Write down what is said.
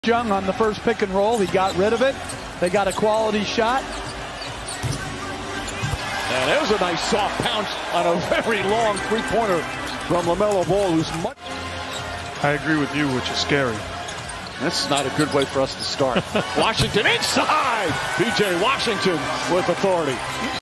Young on the first pick and roll. He got rid of it. They got a quality shot. And there's a nice soft pounce on a very long three-pointer from Lamelo Ballin, who's much. I agree with you, which is scary. That's not a good way for us to start. Washington inside. P.J. Washington with authority.